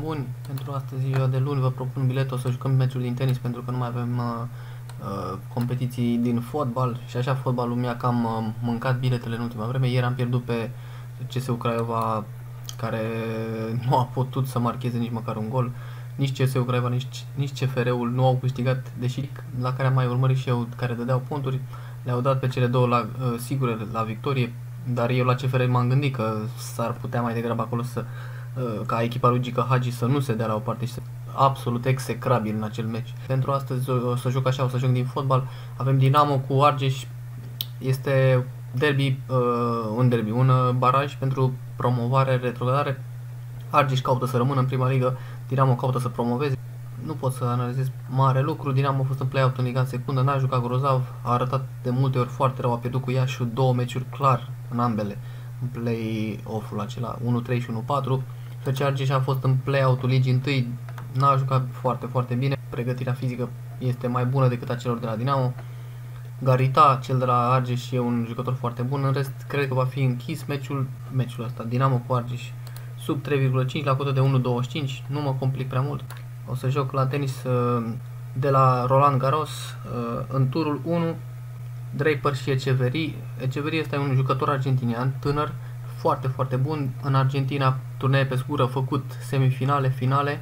buni, pentru astăzi, ziua de luni, vă propun biletul să jucăm meciul din tenis pentru că nu mai avem competiții din fotbal și așa fotbalul mi-a cam mâncat biletele în ultima vreme. Ieri am pierdut pe CSU Craiova, care nu a putut să marcheze nici măcar un gol. Nici CSU Craiova, nici CFR-ul nu au câștigat, deși la care am mai urmărit și eu, care dădeau punturi, le-au dat pe cele două la, sigure la victorie, dar eu la CFR m-am gândit că s-ar putea mai degrabă acolo să ca echipa lui Gica Hagi să nu se dea la o parte și să absolut execrabil în acel meci. Pentru astăzi o să joc așa, o să joc din fotbal. Avem Dinamo cu Argeș, este derby, un baraj pentru promovare, retrogradare. Argeș caută să rămână în prima ligă, Dinamo caută să promoveze. Nu pot să analizez mare lucru. Dinamo a fost în play-out în Liga în secundă, n-a jucat grozav, a arătat de multe ori foarte rău, a pierdut cu Iașiul 2 meciuri clar în ambele, în play-off-ul acela 1-3 și 1-4. FC Argeș a fost în play-out-ul ligii întâi, n-a jucat foarte bine, pregătirea fizică este mai bună decât a celor de la Dinamo. Garita, cel de la Argeș, e un jucător foarte bun, în rest cred că va fi închis meciul ăsta, Dinamo cu Argeș, sub 3,5 la cotă de 1,25, nu mă complic prea mult. O să joc la tenis de la Roland Garros, în turul 1, Draper și Echeverry. Echeverry este un jucător argentinian, tânăr, foarte bun. În Argentina, turnee pe scură, făcut semifinale, finale,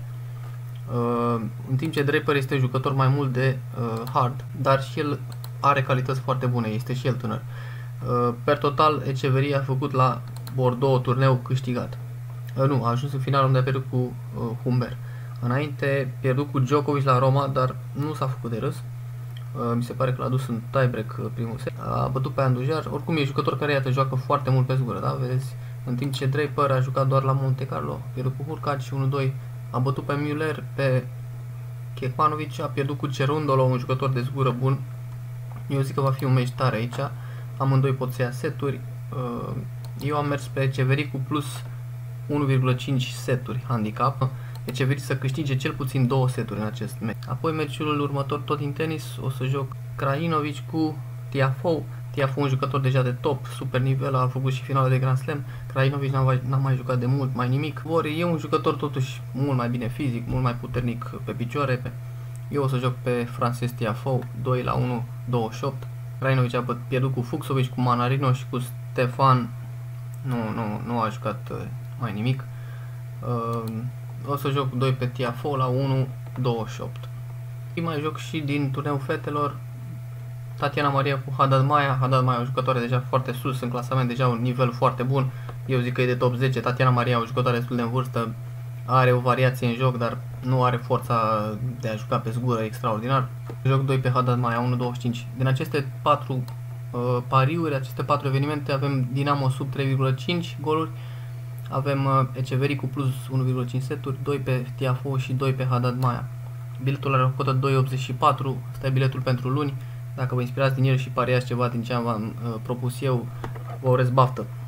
în timp ce Draper este jucător mai mult de hard, dar și el are calități foarte bune, este și el tânăr. Per total, Echeverry a făcut la Bordeaux turneu câștigat. Nu, a ajuns în final unde a pierdut cu Humbert. Înainte pierdut cu Djokovic la Roma, dar nu s-a făcut de râs. Mi se pare că l-a dus în tiebreak primul set. A bătut pe Andujar. Oricum e jucător care, iată, joacă foarte mult pe zgură, da? Vedeți? În timp ce Draper a jucat doar la Monte Carlo, a pierdut cu Hurkacz și 1-2. A bătut pe Müller, pe Kekmanovic, a pierdut cu Cerundolo, un jucător de zgură bun. Eu zic că va fi un meci tare aici. Amândoi pot să ia seturi. Eu am mers pe Echeverry cu plus 1,5 seturi handicap. Echeverry să câștige cel puțin 2 seturi în acest meci. Apoi meciul următor, tot din tenis, o să joc Krajinovic cu Tiafoe. Tiafoe, un jucător deja de top, super nivel, a făcut și finala de Grand Slam. Krajinovic n-a mai jucat de mult, mai nimic. E un jucător totuși mult mai bine fizic, mult mai puternic pe picioare. Eu o să joc pe Frances Tiafoe, 2-1, 28. Krajinovic a pierdut cu Fucsovic, cu Manarino și cu Stefan. Nu a jucat mai nimic. O să joc 2 pe Tiafoe la 1-28. Mai joc și din turneul fetelor Tatiana Maria cu Haddad Maia. Haddad Maia, o jucătoare deja foarte sus în clasament, deja un nivel foarte bun. Eu zic că e de top 10. Tatiana Maria, o jucătoare destul de în vârstă, are o variație în joc, dar nu are forța de a juca pe zgură extraordinar. Joc 2 pe Haddad Maia, 1-25. Din aceste 4 pariuri, aceste 4 evenimente, avem Dinamo sub 3,5 goluri. Avem Echeverry cu plus 1,5 seturi, 2 pe Tiafoe și 2 pe Haddad Maia. Biletul are o cotă 2,84, asta e biletul pentru luni. Dacă vă inspirați din el și pariați ceva din ce am propus eu, vă urez baftă!